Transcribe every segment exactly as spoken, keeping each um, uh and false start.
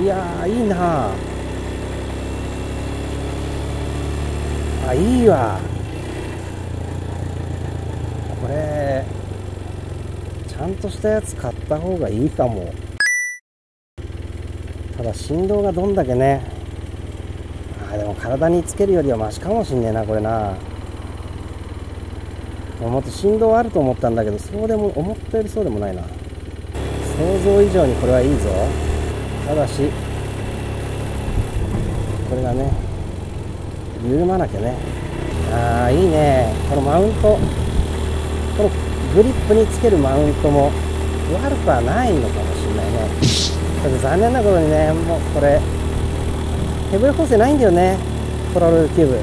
いやー、いいなあ。いいわ。これちゃんとしたやつ買った方がいいかも。ただ振動がどんだけね、あでも体につけるよりはマシかもしんねえなこれな。もっと振動あると思ったんだけど、そうでも思ったよりそうでもないな。想像以上にこれはいいぞ。ただしこれがね緩まなきゃね。ああいいね。このマウント、このグリップにつけるマウントも悪くはないのかもしれないね。ただ残念なことにね、もうこれ手ブレ補正ないんだよね、ポラロイドキューブ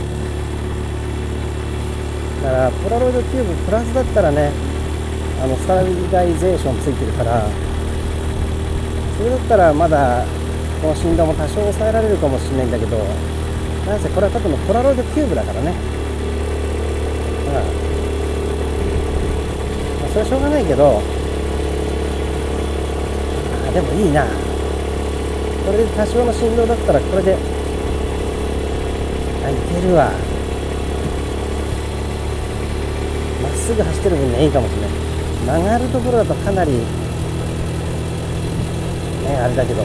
だから。ポラロイドキューブプラスだったらね、あのスタビライゼーションついてるから、それだったらまだこの振動も多少抑えられるかもしれないんだけど、なんせこれは多分ポラロイドキューブだからね。うん、まあ、それはしょうがないけど、あでもいいな。これで多少の振動だったらこれであいけるわ。まっすぐ走ってる分にはいいかもしれない。曲がるところだとかなりねあれだけど、い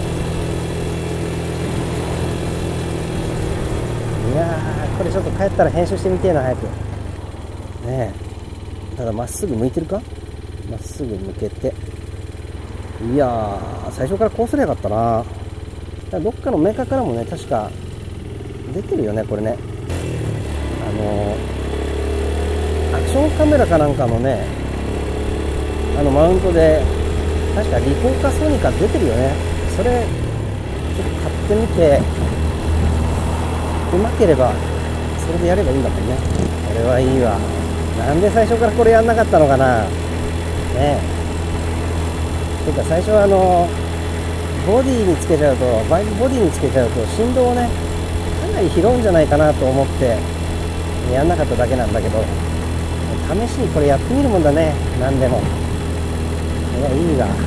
やーこれちょっと帰ったら編集してみてえな早くねえ。ただまっすぐ向いてるか、まっすぐ向けて、いやー最初からこうすればよかったな。どっかのメーカーからもね確か出てるよねこれね。あのー、アクションカメラかなんかのねあのマウントで確かリコーカソニカ出てるよね。それちょっと買ってみて、うまければそれでやればいいんだもんね。これはいいわ。なんで最初からこれやんなかったのかなねえ。てか最初はあのボディにつけちゃうと、バイクボディにつけちゃうと振動をねかなり拾うんじゃないかなと思ってやんなかっただけなんだけど、試しにこれやってみるもんだね。何でもいやいいわ。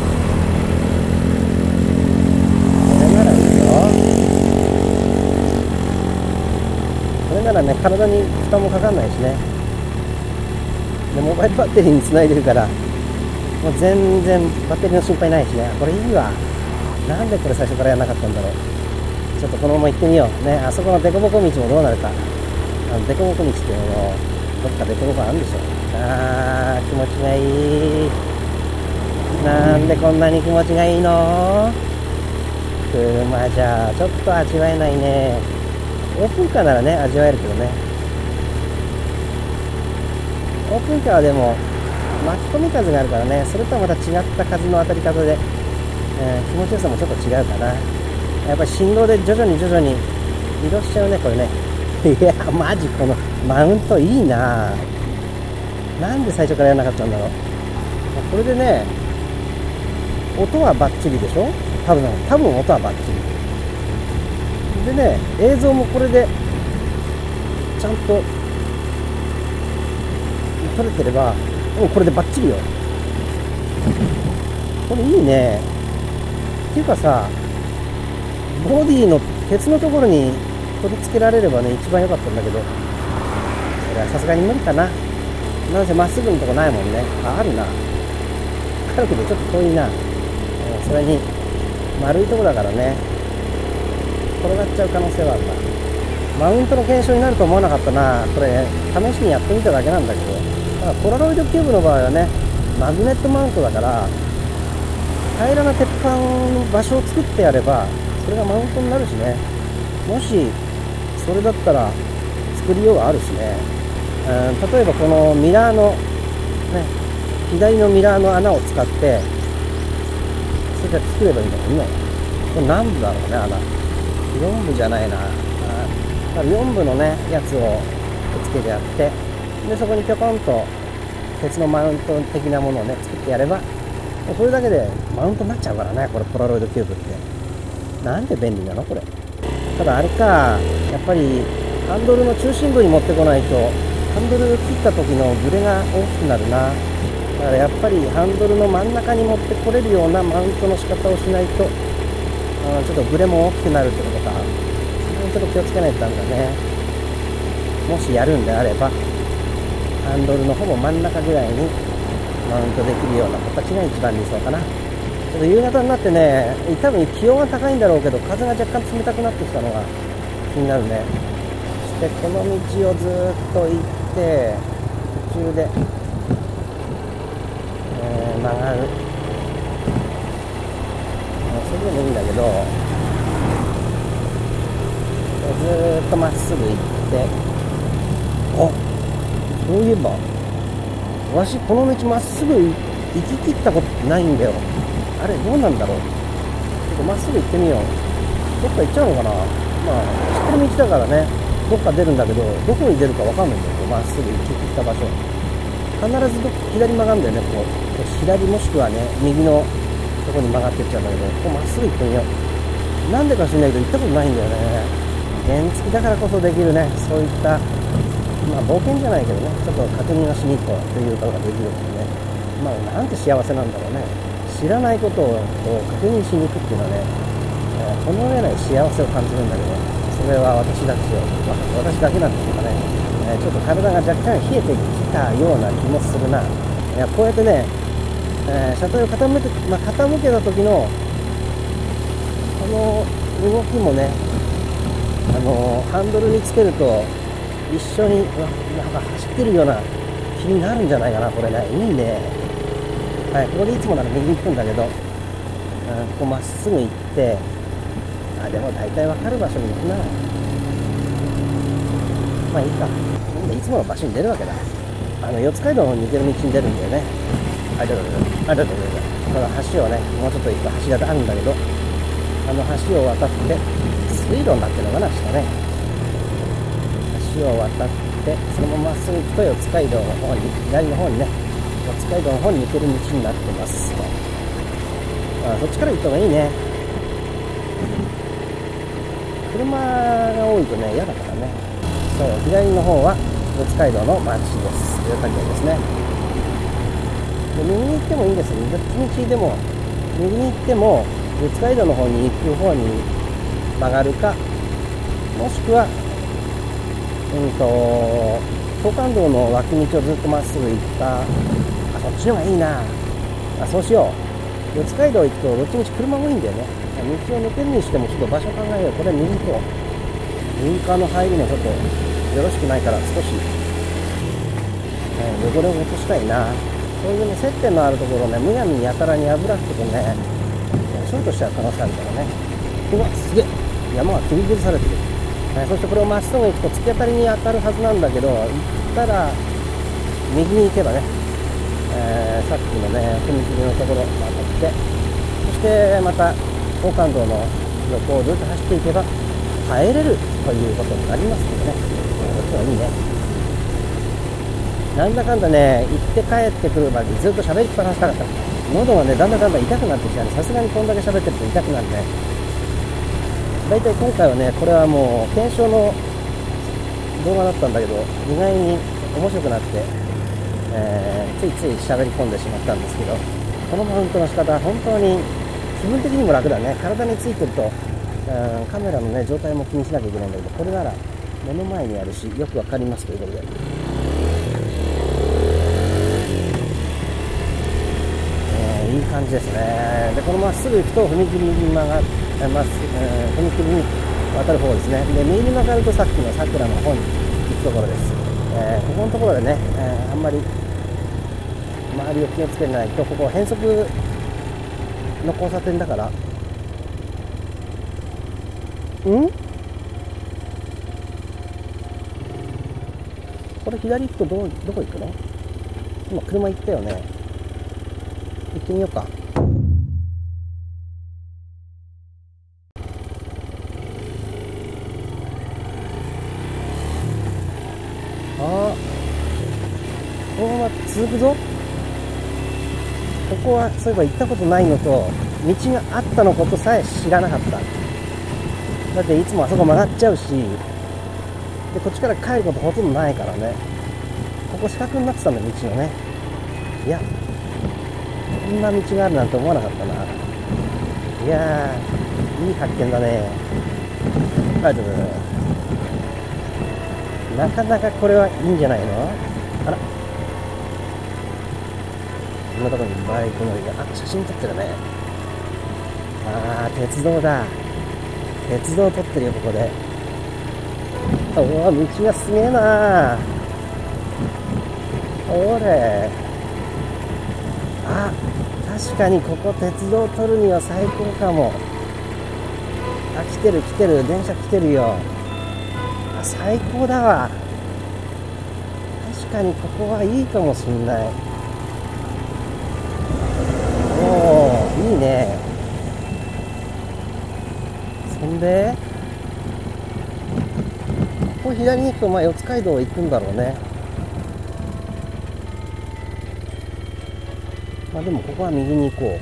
これならいいよ。これならね体に負担もかかんないしね。でモバイルバッテリーにつないでるからもう全然バッテリーの心配ないしね。これいいわ。なんでこれ最初からやらなかったんだろう。ちょっとこのまま行ってみようね。あそこのデコボコ道もどうなるか。あのデコボコ道っていうのもどっかデコボコあるんでしょ。あー気持ちがいい。なんでこんなに気持ちがいいの。車じゃちょっと味わえないね。オープンカーならね味わえるけどね。オープンカーはでも巻き込み風があるからね、それとはまた違った風の当たり方で、えー、気持ちよさもちょっと違うかな。やっぱり振動で徐々に徐々に移動しちゃうねこれね。いやマジこのマウントいいな。なんで最初からやらなかったんだろう。これでね音はバッチリでしょ。多分多分音はバッチリでね、映像もこれでちゃんと撮れてればもうこれでバッチリよ。これいいね。っていうかさ、ボディの鉄のところに取り付けられればね一番良かったんだけど、それはさすがに無理かな。なんせまっすぐのとこないもんね。あ、あるな。あるけどちょっと遠いな。それに丸いとこだからね転がっちゃう可能性はあるな。マウントの検証になると思わなかったな。これ試しにやってみただけなんだけど、ただポラロイドキューブの場合はねマグネットマウントだから平らな鉄板の場所を作ってやればそれがマウントになるしね。もしそれだったら作りようがあるしね。うん、例えばこのミラーの、ね、左のミラーの穴を使ってそれじゃ作ればいいんだもんね。これ何部だろうね穴。よんぶじゃないな。あよんぶのねやつをくっつけてやって、でそこにぴょこんと鉄のマウント的なものをね作ってやればそれだけでマウントになっちゃうからねこれポラロイドキューブって。なんで便利なのこれ。ただあれか、やっぱりハンドルの中心部に持ってこないとハンドル切った時のブレが大きくなるな。だからやっぱりハンドルの真ん中に持ってこれるようなマウントの仕方をしないとあうん、ちょっとブレも大きくなるってことか。ちょっと気をつけないとダメだね。もしやるんであればハンドルのほぼ真ん中ぐらいにマウントできるような形が一番理想かな。ちょっと夕方になってね、多分気温は高いんだろうけど風が若干冷たくなってきたのが気になるね。そしてこの道をずっと行って途中で、えー、曲がる、それでもいいんだけど、ずーっとまっすぐ行って、あ、そういえばわしこの道まっすぐ行き切ったことないんだよ。あれどうなんだろう。ちょっとまっすぐ行ってみよう。どっか行っちゃうのかな。まあ知ってる道だからね、どっか出るんだけどどこに出るか分かんないんだよ。まっすぐ行き切った場所必ずど左曲がるんだよね。こう左もしくはね右のとこに曲がってっちゃうんだけど、ここまっすぐ行ってみよう。なんでか知んないけど行ったことないんだよね。原付だからこそできるね、そういったまあ冒険じゃないけどね、ちょっと確認をしに行こうということができるんでね、まあなんて幸せなんだろうね。知らないことを確認しに行くっていうのはね、えー、この上ない幸せを感じるんだけど、それは私だけよ、まあ、私だけなんですかね、えー、ちょっと体が若干冷えてきたような気もするな。いやこうやってね、えー、車体を傾け、まあ、傾けた時のこの動きもね、あのー、ハンドルにつけると一緒になんか走ってるような気になるんじゃないかな。これね、いいね。はい、ここでいつもなら右に行くんだけど、うん、ここまっすぐ行って、あ、でも大体わかる場所に行くな。まあいいか。なんでいつもの場所に出るわけだ。あの四街道の抜ける道に出るんだよね。あれだだだ、あれだだだ。この橋をね、もうちょっと行く橋があるんだけど、あの橋を渡って、水路になってるのかな、下ね。橋を渡って、そのまままっすぐ行くと四街道の方に、左の方にね、四街道の方に抜ける道になってます。ああ、そっちから行った方がいいね。車が多いとね、嫌だからね。そう、左の方は四街道の町です。四街道ですね。で、右に行ってもいいんですよ。どっち道でも、右に行っても、四街道の方に行く方に曲がるか、もしくは、うんと、東関道の脇道をずっとまっすぐ行った、あ、そっちの方がいいな。あ、そうしよう。四街道行くと、どっちみち車多いんだよね。道を抜けるにしても、ちょっと場所考えよう。これ右行こう。右側の入りもちょっとよろしくないから、少し、ね、汚れを落としたいな。そういうね、接点のあるところね、むやみにやたらに油吹くとね、ショートしちゃう可能性あるからね。うわ、すげえ、山が切り崩されてる。えー、そしてこれをまっすぐ行くと突き当たりに当たるはずなんだけど、行ったら右に行けばね、えー、さっきのね踏切のところ渡って、そしてまた東関道の横をずっと走っていけば帰れるということになりますけどね、こっちはいいね。なんだかんだね、行って帰ってくるまでずっと喋りっぱなしたかった。喉がね、だんだんだんだん痛くなってきたね。さすがにこんだけ喋ってると痛くなるね。だいたい今回はね、これはもう検証の動画だったんだけど、意外に面白くなって、えー、ついつい喋り込んでしまったんですけど、このマウントの仕方、本当に気分的にも楽だね。体についてると、うん、カメラのね、状態も気にしなきゃいけないんだけど、これなら目の前にあるし、よくわかりますということで。えー、いい感じですね。で、このまっすぐ行くと踏切に曲がって、まっすぐ、えー、踏切に渡る方ですね。で、右に曲がるとさっきの桜の方に行くところです。えー、ここのところでね、えー、あんまり周りを気をつけないと、ここ変則の交差点だから、んこれ左行くとどどこ行くの？今車行ったよね。行ってみようか。ああ、このまま続くぞ。ここはそういえば行ったことないのと、道があったのことさえ知らなかった。だっていつもあそこ曲がっちゃうし、でこっちから帰ることほとんどないからね。ここ四角になってたんだ、道のね。いや、こんな道があるなんて思わなかったな。いやいい発見だね。ありがとうございます。なかなかこれはいいんじゃないの。あら、こんなところにバイク乗りが、あ、写真撮ってるね。あー、鉄道だ。鉄道撮ってるよ、ここで。おー、道がすげえな。おれ。あ、確かにここ鉄道撮るには最高かも。あ、来てる来てる、電車来てるよ。あ、最高だわ。確かにここはいいかもしんない。おー、いいね。そんでここ左に行くと、まあ、四街道行くんだろうね。まあでもここは右に行こ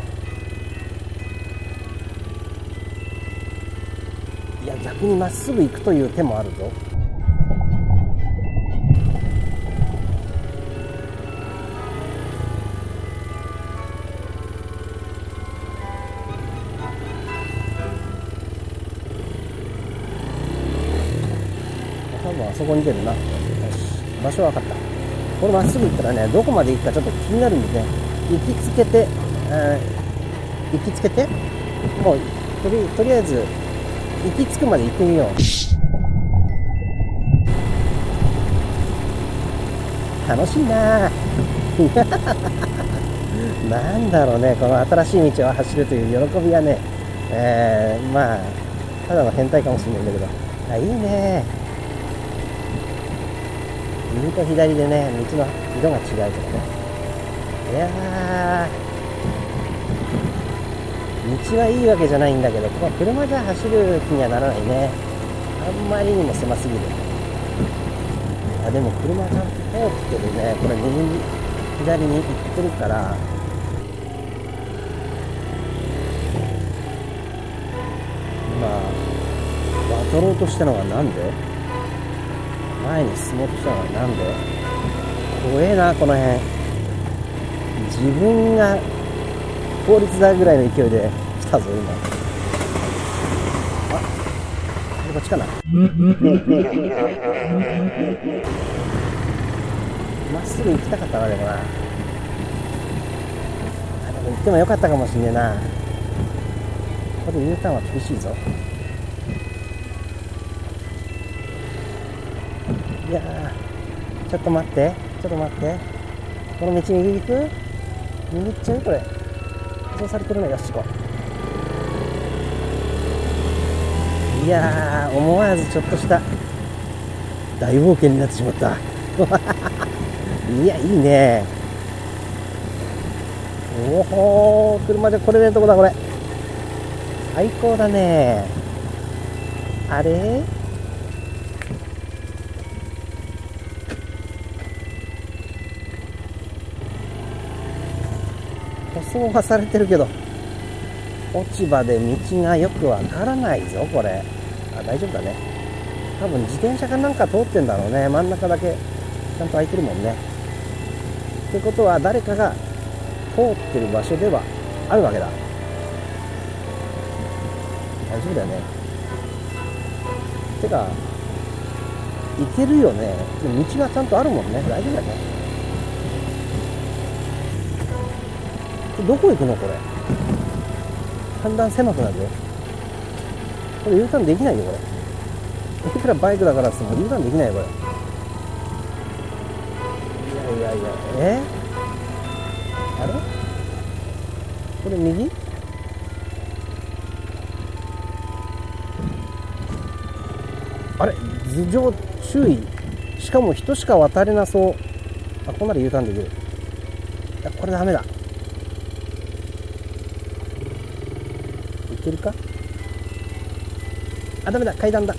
う。いや、逆にまっすぐ行くという手もあるぞ。多分あそこに出るな。よし、場所は分かった。これまっすぐ行ったらね、どこまで行くかちょっと気になるんでね、行きつけて、えー、行きつけて、もうとり、とりあえず行き着くまで行ってみよう。楽しいななんだろうね、この新しい道を走るという喜びはね、えー、まあただの変態かもしれないんだけど、あ、いいね。右と左でね、道の色が違うからね。いやー、道はいいわけじゃないんだけど、ここは車じゃ走る気にはならないね。あんまりにも狭すぎる。あ、でも車ちゃんと通ってるね。これ右に左に行ってるから、今渡ろうとしたのはなんで、前に進もうとしたのはなんで。怖えな、この辺。自分が効率だぐらいの勢いで来たぞ今。あ、こっちかな。まっすぐ行きたかったな。でもな、あ、でも行ってもよかったかもしんねえな。ここで U ターンは厳しいぞ。いやー、ちょっと待ってちょっと待って、この道右行く？右行っちゃう？これ舗装されてるの。よし、行こう。いやー、思わずちょっとした大冒険になってしまったいや、いいね。おほー、車じゃ来れねえとこだこれ。最高だね。あれ、舗装はされてるけど落ち葉で道がよくわからないぞこれ。あ、大丈夫だね。多分自転車かなんか通ってんだろうね。真ん中だけちゃんと空いてるもんね。ってことは誰かが通ってる場所ではあるわけだ。大丈夫だよね。てか行けるよね。道がちゃんとあるもんね。大丈夫だよね。どこ行くのこれ。だんだん狭くなるよ。これ U ターンできないよこれ。いくらバイクだからっても U ターンできないよこれ。いやいやいや、えあれこれ右？あれ、頭上注意。しかも人しか渡れなそう。あ、こんなで U ターンできる。いや、これダメだ。いけるか？あ、ダメだ、階段だ。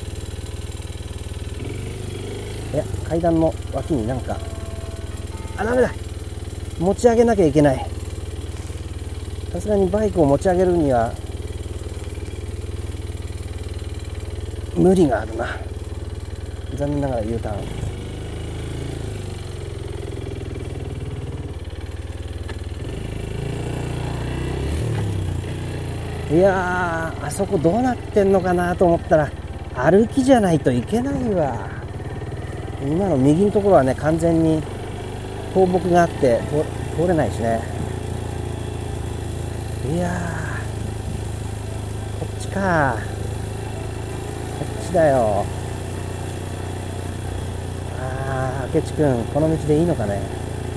いや、階段の脇になんか、あ、ダメだ、持ち上げなきゃいけない。さすがにバイクを持ち上げるには無理があるな。残念ながら U ターン。 いやー、あそこどうなってんのかなと思ったら、歩きじゃないといけないわ。今の右のところはね、完全に倒木があって通、通れないしね。いやー、こっちか。こっちだよ。あー、明智くん、この道でいいのかね。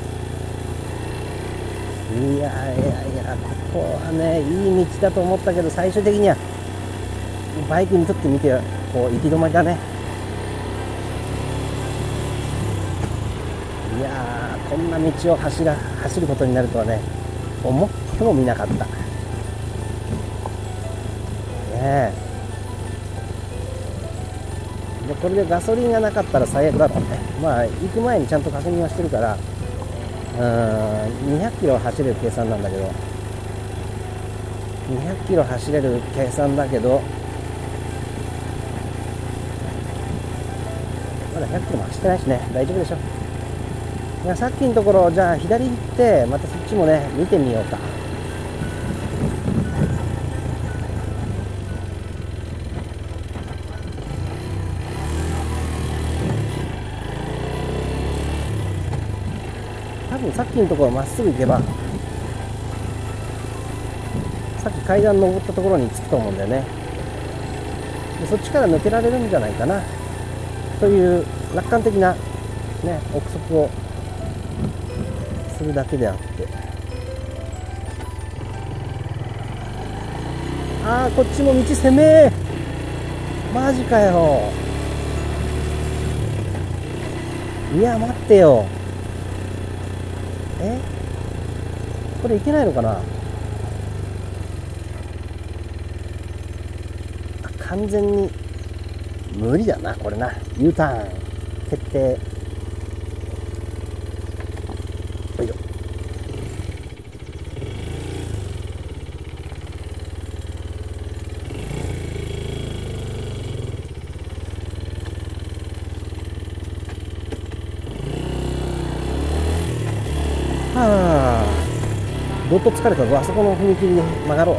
いやいやいや、ここはね、いい道だと思ったけど、最終的にはバイクにとってみてこう行き止まりだね。いやー、こんな道を走ら走ることになるとはね、思ってもみなかった。ねえ。でこれでガソリンがなかったら最悪だろうね。まあ行く前にちゃんと確認はしてるから、うーん、にひゃくキロ走れる計算なんだけど、にひゃくキロ走れる計算だけど、まだひゃくキロも走ってないしね、大丈夫でしょ。いや、さっきのところ、じゃあ左行ってまたそっちもね見てみようか。多分さっきのところまっすぐ行けば、さっき階段登ったところに着くと思うんだよね。でそっちから抜けられるんじゃないかなという楽観的な、ね、憶測をするだけであって、あー、こっちも道攻めー、マジかよ。いや、待ってよ。え、これいけないのかな。完全に無理だな、これな。 U ターン決定。よいしょ。はあ、どっと疲れたぞ。あそこの踏切に曲がろう。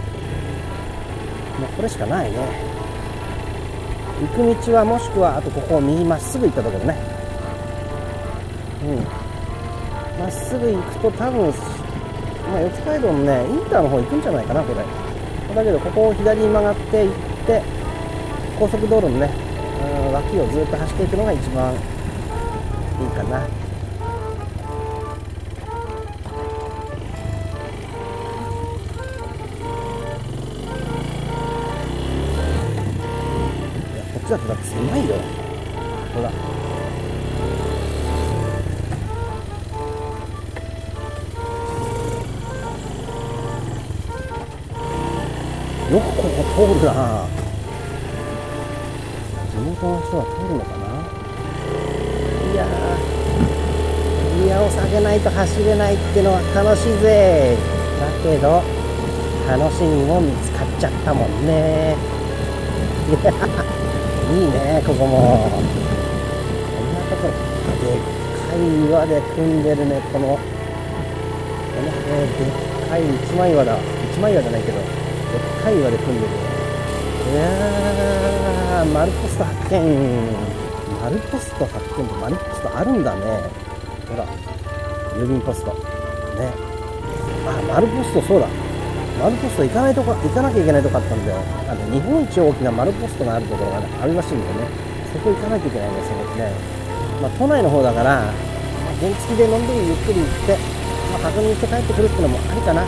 もうこれしかないね。行く道はもしくはあとここを右まっすぐ行ったところね。うん、まっすぐ行くと多分、まあ、四街道のねインターの方行くんじゃないかな、これ。だけどここを左に曲がって行って高速道路のね、うん、脇をずっと走っていくのが一番いいかな。だってだって狭いよ。ほら、よくここ通るな。地元の人は通るのかな。いやー、ギアを下げないと走れないってのは楽しいぜ。だけど楽しみも見つかっちゃったもんね。いやいいね、ここも。こんなところ、でっかい岩で組んでるね、この、この、えー、でっかい一枚岩だ。一枚岩じゃないけど、でっかい岩で組んでる。いやー、丸ポスト発見。丸ポスト発見って丸ポストあるんだね。ほら、郵便ポスト。ね。あ、丸ポスト、そうだ。丸ポスト行かないとこ、行かなきゃいけないとこあったんだよ。あの日本一大きな丸ポストがあるところが、ね、あるらしいんでね、そこ行かなきゃいけないんですよ、そこね。まあ、都内の方だから、まあ、原付でのんびりゆっくり行って、まあ、確認して帰ってくるっていうのもありかな。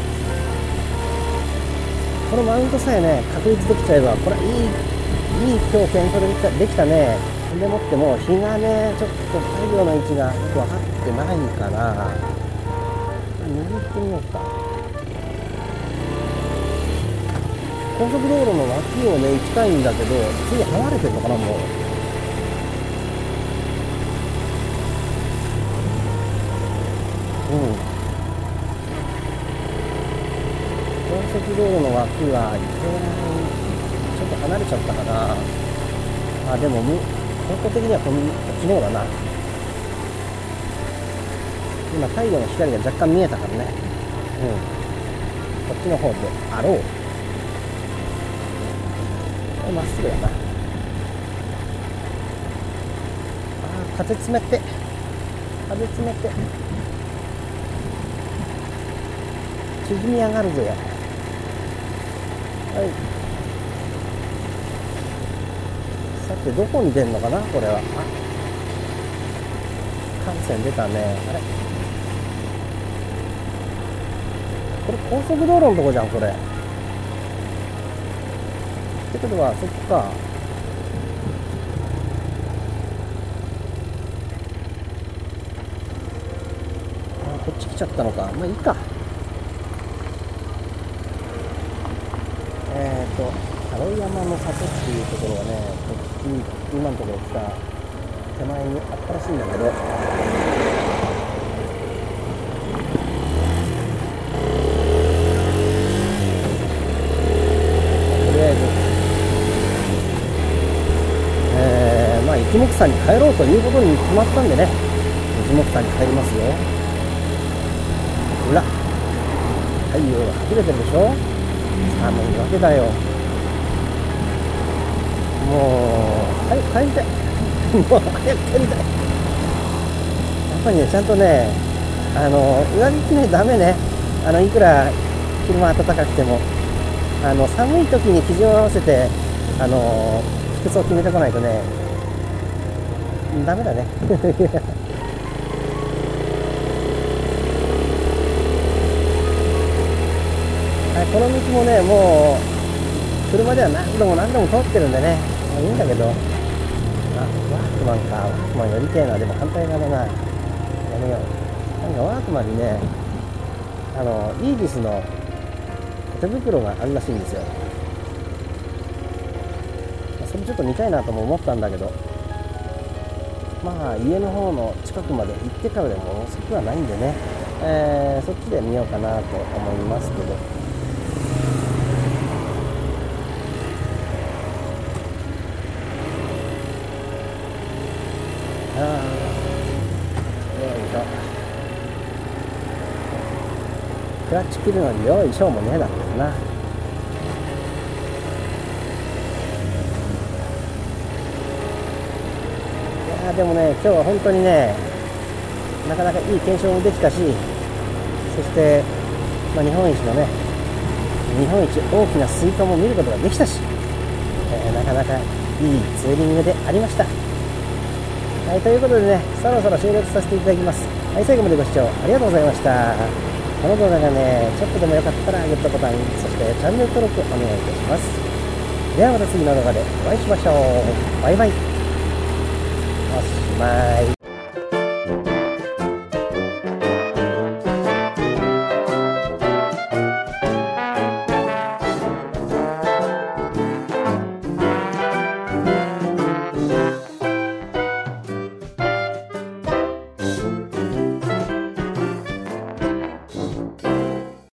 このマウントさえね、確立できちゃえば、これはいい、いい今日検証できた、できたね。でもっても、日がね、ちょっと太陽の位置がよく分かってないから、右行ってみようか。高速道路の脇をね行きたいんだけど、次離れてるのかな、もう。うん。高速道路の脇は行けない。ちょっと離れちゃったかな。あ、でも、方向的にはこっちの方だな。今、太陽の光が若干見えたからね。うん。こっちの方であろう。 まっすぐやな。あー、風冷て、風冷て、縮み上がるぜや。はい、さてどこに出んのかなこれは。あ、幹線出たね。あれ、これ高速道路のとこじゃんこれ。ってことはそっか。あ、こっち来ちゃったのか。まあいいか。えっとハロ山の里っていうところはね、こっちに今のところ来た手前にあったらしいんだけど、とりあえず、えー、まあ一目散に帰ろうということに決まったんでね、一目散に帰りますよ。ほら、太陽が隠れてるでしょ。寒いわけだよ。もう早く帰りたい。もう早く帰りたい。やっぱりね、ちゃんとね、あの上着着ないとダメね。あのいくら昼間暖かくても、あの寒い時に基準を合わせて、あの服装を決めてこないとね、ダメだね。この道もね、もう車では何度も何度も通ってるんでね、まあ、いいんだけど、あ、ワークマンか、ワークマン寄りてえな。でも反対側だな、やめよう。なんかワークマンにね、あのイージスの手袋があるらしいんですよ。それちょっと見たいなとも思ったんだけど、まあ家の方の近くまで行ってからでも遅くはないんでね、えー、そっちで見ようかなと思いますけど。あー、よいしょ。クラッチ切るのによいしょもねえだったな。いやでもね、今日は本当にね、なかなかいい検証もできたし、そして、まあ、日本一のね、日本一大きなスイカも見ることができたし、えー、なかなかいいツーリングでありました。はい、ということでね、そろそろ終了させていただきます。はい、最後までご視聴ありがとうございました。この動画がね、ちょっとでも良かったらグッドボタン、そしてチャンネル登録お願いいたします。ではまた次の動画でお会いしましょう。バイバイ。おしまい。